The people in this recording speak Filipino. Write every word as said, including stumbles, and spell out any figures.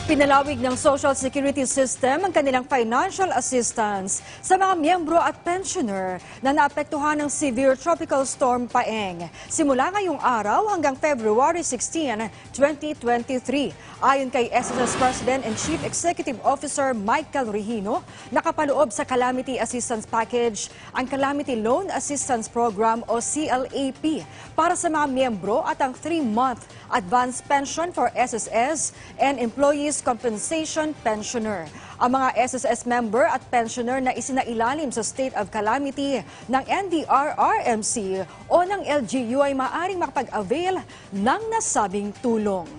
Pinalawig ng Social Security System ang kanilang financial assistance sa mga miyembro at pensioner na naapektuhan ng severe tropical storm Paeng. Simula ngayong araw hanggang February sixteen, twenty twenty-three. Ayon kay S S S President and Chief Executive Officer Michael Regino, nakapaloob sa Calamity Assistance Package ang Calamity Loan Assistance Program o C L A P para sa mga miyembro at ang three-month advance pension for S S S and employees compensation pensioner. Ang mga S S S member at pensioner na isinailalim sa state of calamity ng N D R R M C o ng L G U ay maaaring makapag-avail ng nasabing tulong.